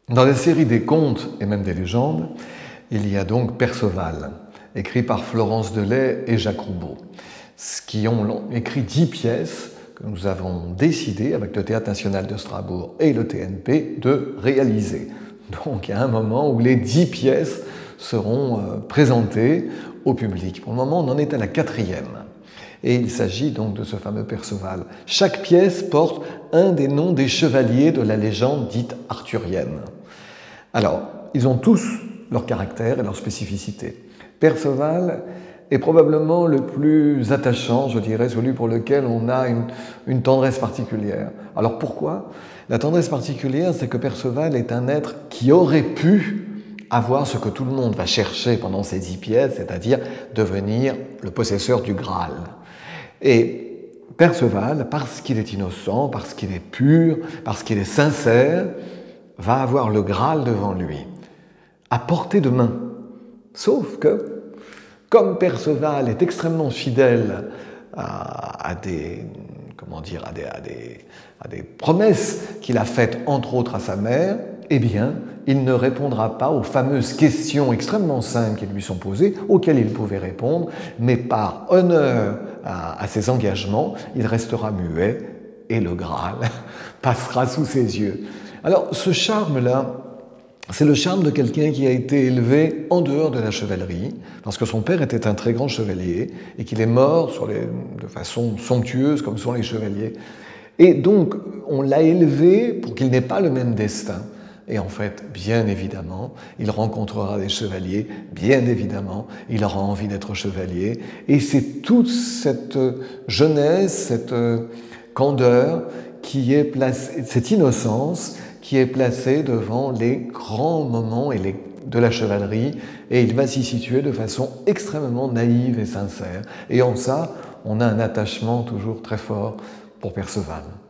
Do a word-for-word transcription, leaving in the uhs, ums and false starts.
Dans la série des contes et même des légendes, il y a donc Perceval, écrit par Florence Delay et Jacques Roubaud, qui ont écrit dix pièces que nous avons décidé, avec le Théâtre National de Strasbourg et le T N P, de réaliser. Donc il y a un moment où les dix pièces seront euh, présentées au public. Pour le moment, on en est à la quatrième. Et il s'agit donc de ce fameux Perceval. Chaque pièce porte un des noms des chevaliers de la légende dite arthurienne. Alors, ils ont tous leur caractère et leur spécificité. Perceval est probablement le plus attachant, je dirais, celui pour lequel on a une, une tendresse particulière. Alors pourquoi? La tendresse particulière, c'est que Perceval est un être qui aurait pu avoir ce que tout le monde va chercher pendant ces dix pièces, c'est-à-dire devenir le possesseur du Graal. Et Perceval, parce qu'il est innocent, parce qu'il est pur, parce qu'il est sincère, va avoir le Graal devant lui, à portée de main. Sauf que, comme Perceval est extrêmement fidèle à, à des, comment dire, à des, à des, à des promesses qu'il a faites, entre autres à sa mère, eh bien, il ne répondra pas aux fameuses questions extrêmement simples qui lui sont posées, auxquelles il pouvait répondre, mais par honneur à, à ses engagements, il restera muet et le Graal passera sous ses yeux. Alors, ce charme-là, c'est le charme de quelqu'un qui a été élevé en dehors de la chevalerie, parce que son père était un très grand chevalier et qu'il est mort sur les, de façon somptueuse, comme sont les chevaliers. Et donc, on l'a élevé pour qu'il n'ait pas le même destin. Et en fait, bien évidemment, il rencontrera des chevaliers, bien évidemment, il aura envie d'être chevalier. Et c'est toute cette jeunesse, cette candeur, qui est placée, cette innocence qui est placée devant les grands moments et les, de la chevalerie. Et il va s'y situer de façon extrêmement naïve et sincère. Et en ça, on a un attachement toujours très fort pour Perceval.